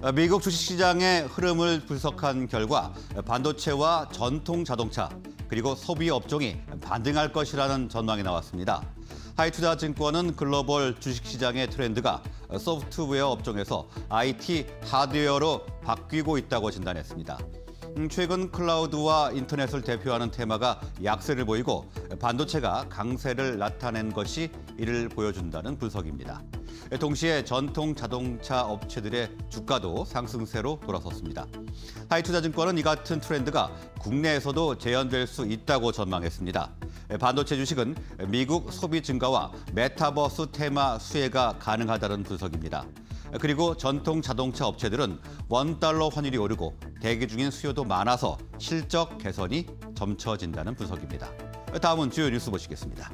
미국 주식시장의 흐름을 분석한 결과 반도체와 전통 자동차 그리고 소비 업종이 반등할 것이라는 전망이 나왔습니다. 하이투자증권은 글로벌 주식시장의 트렌드가 소프트웨어 업종에서 IT 하드웨어로 바뀌고 있다고 진단했습니다. 최근 클라우드와 인터넷을 대표하는 테마가 약세를 보이고 반도체가 강세를 나타낸 것이 이를 보여준다는 분석입니다. 동시에 전통 자동차 업체들의 주가도 상승세로 돌아섰습니다. 하이투자증권은 이 같은 트렌드가 국내에서도 재현될 수 있다고 전망했습니다. 반도체 주식은 미국 소비 증가와 메타버스 테마 수혜가 가능하다는 분석입니다. 그리고 전통 자동차 업체들은 $1 환율이 오르고 대기 중인 수요도 많아서 실적 개선이 점쳐진다는 분석입니다. 다음은 주요 뉴스 보시겠습니다.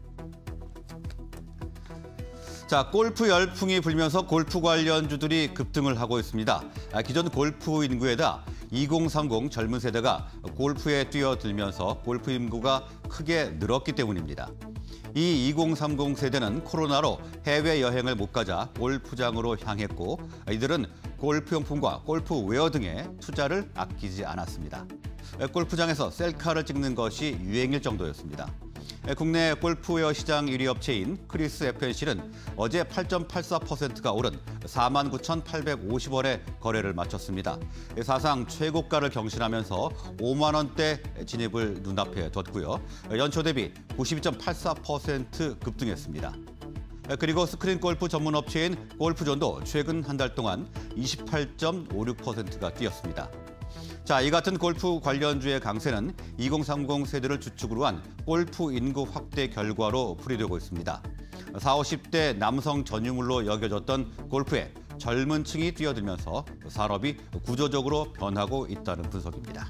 자, 골프 열풍이 불면서 골프 관련주들이 급등을 하고 있습니다. 기존 골프 인구에다 2030 젊은 세대가 골프에 뛰어들면서 골프 인구가 크게 늘었기 때문입니다. 이 2030 세대는 코로나로 해외여행을 못 가자 골프장으로 향했고 이들은 골프용품과 골프웨어 등에 투자를 아끼지 않았습니다. 골프장에서 셀카를 찍는 것이 유행일 정도였습니다. 국내 골프웨어 시장 1위 업체인 크리스 FNC는 어제 8.84%가 오른 49,850원에 거래를 마쳤습니다. 사상 최고가를 경신하면서 5만 원대 진입을 눈앞에 뒀고요. 연초 대비 92.84% 급등했습니다. 그리고 스크린 골프 전문 업체인 골프존도 최근 한 달 동안 28.56%가 뛰었습니다. 자, 이 같은 골프 관련주의 강세는 2030 세대를 주축으로 한 골프 인구 확대 결과로 풀이되고 있습니다. 40, 50대 남성 전유물로 여겨졌던 골프에 젊은 층이 뛰어들면서 산업이 구조적으로 변하고 있다는 분석입니다.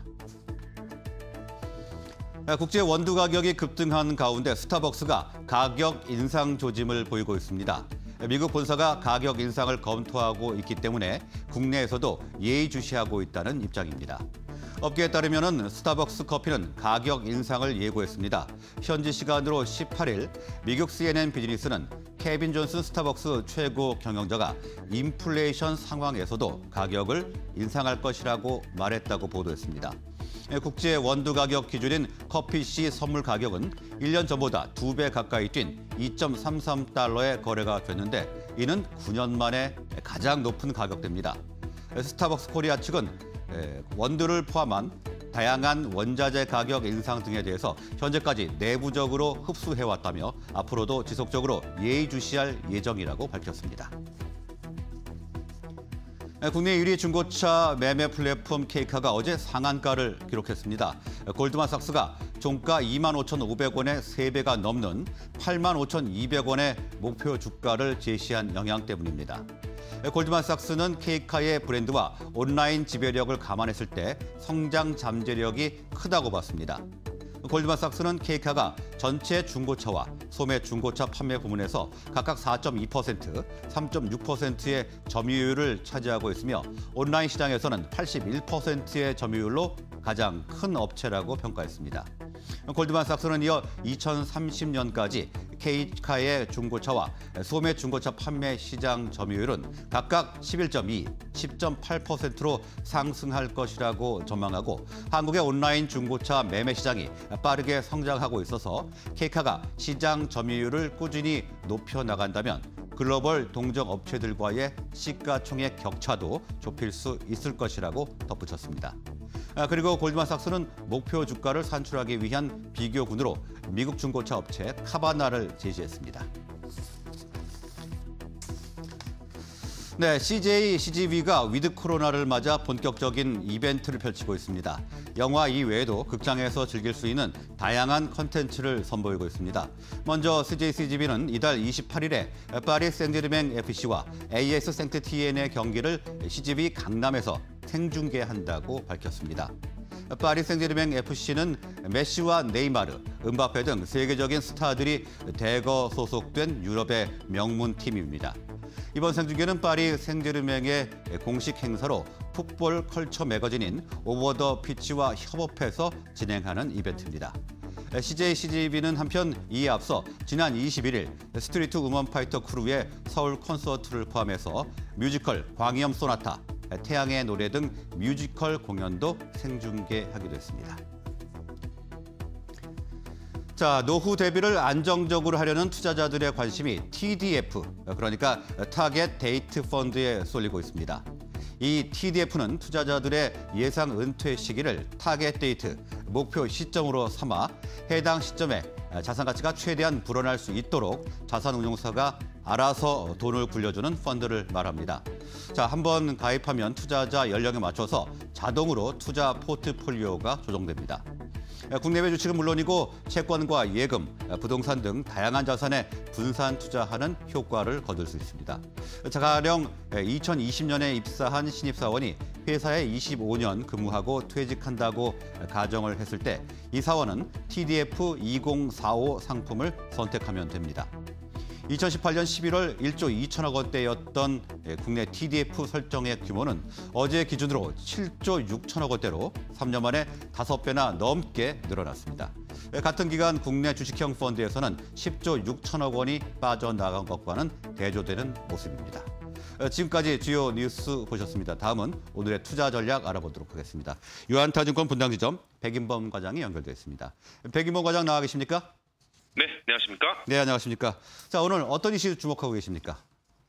국제 원두 가격이 급등한 가운데 스타벅스가 가격 인상 조짐을 보이고 있습니다. 미국 본사가 가격 인상을 검토하고 있기 때문에 국내에서도 예의주시하고 있다는 입장입니다. 업계에 따르면 스타벅스 커피는 가격 인상을 예고했습니다. 현지 시간으로 18일 미국 CNN 비즈니스는 케빈 존슨 스타벅스 최고 경영자가 인플레이션 상황에서도 가격을 인상할 것이라고 말했다고 보도했습니다. 국제 원두 가격 기준인 커피씨 선물 가격은 1년 전보다 2배 가까이 뛴 2.33달러에 거래가 됐는데 이는 9년 만에 가장 높은 가격대입니다. 스타벅스 코리아 측은 원두를 포함한 다양한 원자재 가격 인상 등에 대해서 현재까지 내부적으로 흡수해왔다며 앞으로도 지속적으로 예의주시할 예정이라고 밝혔습니다. 국내 1위 중고차 매매 플랫폼 케이카가 어제 상한가를 기록했습니다. 골드만삭스가 종가 25,500원의 3배가 넘는 85,200원의 목표 주가를 제시한 영향 때문입니다. 골드만삭스는 케이카의 브랜드와 온라인 지배력을 감안했을 때 성장 잠재력이 크다고 봤습니다. 골드만삭스는 케이카가 전체 중고차와 소매 중고차 판매 부문에서 각각 4.2%, 3.6%의 점유율을 차지하고 있으며 온라인 시장에서는 81%의 점유율로 가장 큰 업체라고 평가했습니다. 골드만삭스는 이어 2030년까지 케이카의 중고차와 소매 중고차 판매 시장 점유율은 각각 11.2, 10.8%로 상승할 것이라고 전망하고 한국의 온라인 중고차 매매 시장이 빠르게 성장하고 있어서 케이카가 시장 점유율을 꾸준히 높여나간다면 글로벌 동종 업체들과의 시가총액 격차도 좁힐 수 있을 것이라고 덧붙였습니다. 그리고 골드만삭스는 목표 주가를 산출하기 위한 비교군으로 미국 중고차 업체 카바나를 제시했습니다. 네, CJ CGV가 위드 코로나를 맞아 본격적인 이벤트를 펼치고 있습니다. 영화 이외에도 극장에서 즐길 수 있는 다양한 컨텐츠를 선보이고 있습니다. 먼저 CJ CGV는 이달 28일에 파리 생제르맹 FC와 AS 생트티엔의 경기를 CGV 강남에서 생중계한다고 밝혔습니다. 파리 생제르맹 FC는 메시와 네이마르, 음바페 등 세계적인 스타들이 대거 소속된 유럽의 명문 팀입니다. 이번 생중계는 파리 생제르맹의 공식 행사로 풋볼 컬처 매거진인 오버 더 피치와 협업해서 진행하는 이벤트입니다. CJ CGV는 한편 이에 앞서 지난 21일 스트리트 우먼 파이터 크루의 서울 콘서트를 포함해서 뮤지컬 광염 소나타, 태양의 노래 등 뮤지컬 공연도 생중계하기도 했습니다. 자, 노후 대비를 안정적으로 하려는 투자자들의 관심이 TDF, 그러니까 타겟 데이트 펀드에 쏠리고 있습니다. 이 TDF는 투자자들의 예상 은퇴 시기를 타겟 데이트, 목표 시점으로 삼아 해당 시점에 자산 가치가 최대한 불어날 수 있도록 자산운용사가 알아서 돈을 굴려주는 펀드를 말합니다. 자, 한번 가입하면 투자자 연령에 맞춰서 자동으로 투자 포트폴리오가 조정됩니다. 국내외 주식은 물론이고 채권과 예금, 부동산 등 다양한 자산에 분산 투자하는 효과를 거둘 수 있습니다. 자, 가령 2020년에 입사한 신입사원이 회사에 25년 근무하고 퇴직한다고 가정을 했을 때 이 사원은 TDF 2045 상품을 선택하면 됩니다. 2018년 11월 1조 2천억 원대였던 국내 TDF 설정액 규모는 어제 기준으로 7조 6천억 원대로 3년 만에 5배나 넘게 늘어났습니다. 같은 기간 국내 주식형 펀드에서는 10조 6천억 원이 빠져나간 것과는 대조되는 모습입니다. 지금까지 주요 뉴스 보셨습니다. 다음은 오늘의 투자 전략 알아보도록 하겠습니다. 유한타증권 분당지점 백인범 과장이 연결되어 있습니다. 백인범 과장 나와 계십니까? 네, 안녕하십니까? 네, 안녕하십니까? 자, 오늘 어떤 이슈 주목하고 계십니까?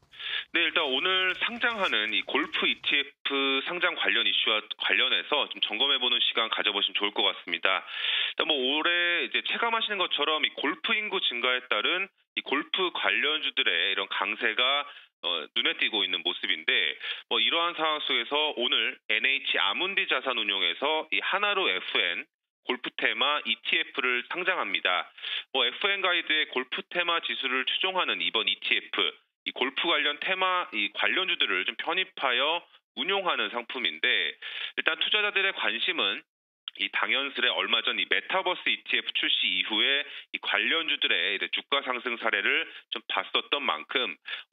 네, 일단 오늘 상장하는 이 골프 ETF 상장 관련 이슈와 관련해서 좀 점검해보는 시간 가져보시면 좋을 것 같습니다. 일단 올해 이제 체감하시는 것처럼 이 골프 인구 증가에 따른 이 골프 관련주들의 이런 강세가 눈에 띄고 있는 모습인데 이러한 상황 속에서 오늘 NH 아문디 자산운용에서 이 하나로 FN 골프 테마 ETF를 상장합니다. FN 가이드의 골프 테마 지수를 추종하는 이번 ETF, 이 골프 관련 테마 이 관련주들을 좀 편입하여 운용하는 상품인데 일단 투자자들의 관심은 이 당연스레 얼마 전 이 메타버스 ETF 출시 이후에 이 관련주들의 주가 상승 사례를 좀 봤었던 만큼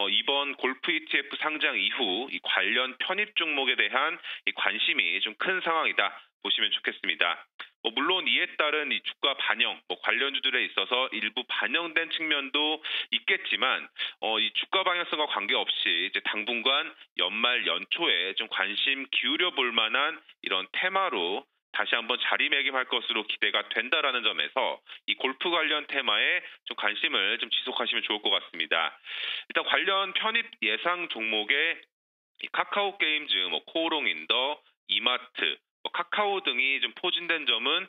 이번 골프 ETF 상장 이후 이 관련 편입 종목에 대한 이 관심이 좀 큰 상황이다 보시면 좋겠습니다. 물론 이에 따른 이 주가 반영, 관련주들에 있어서 일부 반영된 측면도 있겠지만, 이 주가 방향성과 관계없이 이제 당분간 연말 연초에 좀 관심 기울여 볼 만한 이런 테마로 다시 한번 자리매김할 것으로 기대가 된다라는 점에서 이 골프 관련 테마에 좀 관심을 좀 지속하시면 좋을 것 같습니다. 일단 관련 편입 예상 종목에 이 카카오 게임즈, 코오롱인더, 이마트, 카카오 등이 좀 포진된 점은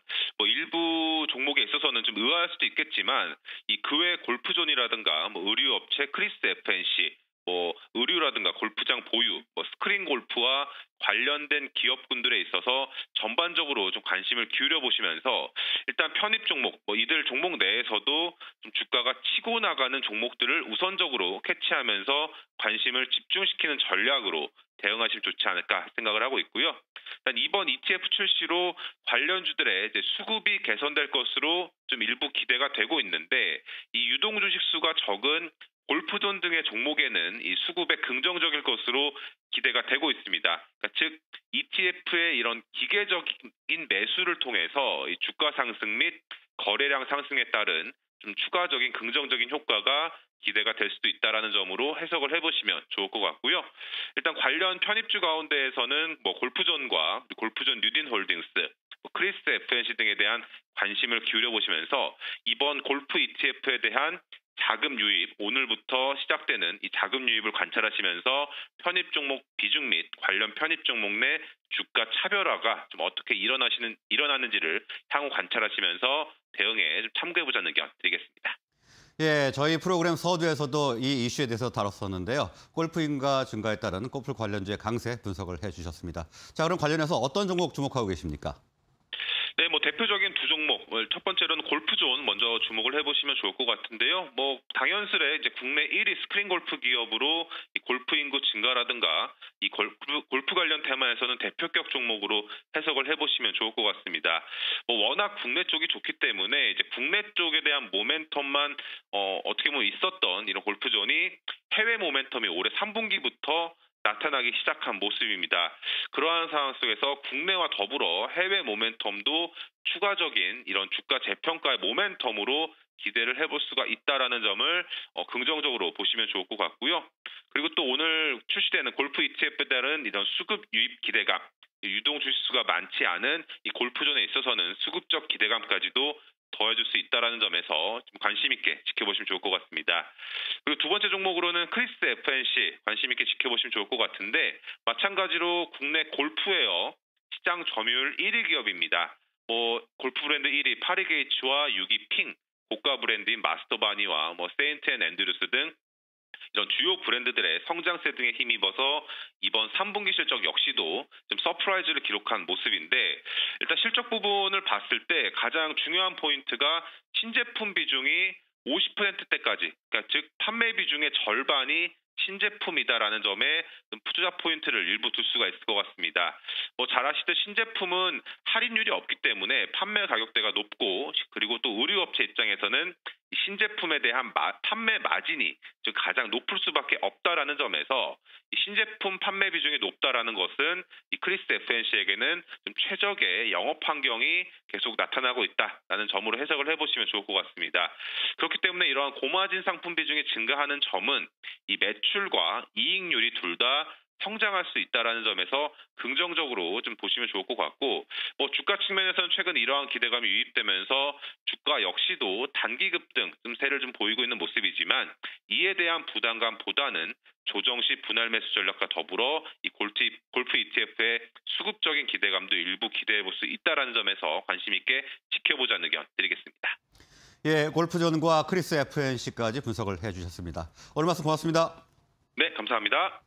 일부 종목에 있어서는 좀 의아할 수도 있겠지만 이 그 외 골프존이라든가 의류업체 크리스 FNC, 의류라든가 골프장 보유, 스크린 골프와 관련된 기업군들에 있어서 전반적으로 좀 관심을 기울여 보시면서 일단 편입 종목, 이들 종목 내에서도 좀 주가가 치고 나가는 종목들을 우선적으로 캐치하면서 관심을 집중시키는 전략으로 대응하시면 좋지 않을까 생각을 하고 있고요. 일단 이번 ETF 출시로 관련주들의 이제 수급이 개선될 것으로 좀 일부 기대가 되고 있는데 이 유동 주식 수가 적은 골프존 등의 종목에는 이 수급에 긍정적일 것으로 기대가 되고 있습니다. 그러니까 즉 ETF의 이런 기계적인 매수를 통해서 이 주가 상승 및 거래량 상승에 따른 좀 추가적인 긍정적인 효과가 기대가 될 수도 있다라는 점으로 해석을 해보시면 좋을 것 같고요. 일단 관련 편입주 가운데에서는 골프존과 골프존 뉴딘홀딩스, 크리스 FNC 등에 대한 관심을 기울여 보시면서 이번 골프 ETF에 대한 자금 유입, 오늘부터 시작되는 이 자금 유입을 관찰하시면서 편입 종목 비중 및 관련 편입 종목 내 주가 차별화가 좀 어떻게 일어나는지를 향후 관찰하시면서 대응에 좀 참고해보자는 의견 드리겠습니다. 예, 저희 프로그램 서두에서도 이 이슈에 대해서 다뤘었는데요. 골프 인가 증가에 따른 골프 관련주의 강세 분석을 해주셨습니다. 자, 그럼 관련해서 어떤 종목 주목하고 계십니까? 네, 대표적인 두 종목. 첫 번째로는 골프존 먼저 주목을 해보시면 좋을 것 같은데요. 당연스레 이제 국내 1위 스크린 골프 기업으로 이 골프 인구 증가라든가 이 골프 관련 테마에서는 대표격 종목으로 해석을 해보시면 좋을 것 같습니다. 워낙 국내 쪽이 좋기 때문에 이제 국내 쪽에 대한 모멘텀만 어떻게 보면 있었던 이런 골프존이 해외 모멘텀이 올해 3분기부터 나타나기 시작한 모습입니다. 그러한 상황 속에서 국내와 더불어 해외 모멘텀도 추가적인 이런 주가 재평가의 모멘텀으로 기대를 해볼 수가 있다라는 점을 긍정적으로 보시면 좋을 것 같고요. 그리고 또 오늘 출시되는 골프 ETF에 따른 이런 수급 유입 기대감, 유동 주식수가 많지 않은 이 골프존에 있어서는 수급적 기대감까지도 더해줄 수 있다라는 점에서 좀 관심 있게 지켜보시면 좋을 것 같습니다. 그리고 두 번째 종목으로는 크리스 FNC 관심 있게 지켜보시면 좋을 것 같은데 마찬가지로 국내 골프웨어 시장 점유율 1위 기업입니다. 골프 브랜드 1위 파리게이츠와 6위 핑, 고가 브랜드인 마스터바니와 세인트 앤 앤드루스 등 이런 주요 브랜드들의 성장세 등에 힘입어서 이번 3분기 실적 역시도 좀 서프라이즈를 기록한 모습인데 일단 실적 부분을 봤을 때 가장 중요한 포인트가 신제품 비중이 50%대까지, 그러니까 즉 판매 비중의 절반이 신제품이다라는 점에 좀 투자 포인트를 일부 둘 수가 있을 것 같습니다. 잘 아시듯 신제품은 할인율이 없기 때문에 판매 가격대가 높고 그리고 또 의류업체 입장에서는 신제품에 대한 판매 마진이 즉 가장 높을 수밖에 없다라는 점에서 이 신제품 판매 비중이 높다라는 것은 이 크리스 FNC에게는 좀 최적의 영업 환경이 계속 나타나고 있다라는 점으로 해석을 해보시면 좋을 것 같습니다. 그렇기 때문에 이러한 고마진 상품 비중이 증가하는 점은 이 매출과 이익률이 둘 다 성장할 수 있다라는 점에서 긍정적으로 좀 보시면 좋을 것 같고 주가 측면에서는 최근 이러한 기대감이 유입되면서 주가 역시도 단기 급등 세를 좀 보이고 있는 모습이지만 이에 대한 부담감보다는 조정 시 분할 매수 전략과 더불어 이 골프 ETF의 수급적인 기대감도 일부 기대해 볼 수 있다라는 점에서 관심 있게 지켜보자는 의견 드리겠습니다. 예, 골프존과 크리스 FNC까지 분석을 해주셨습니다. 오늘 말씀 고맙습니다. 네, 감사합니다.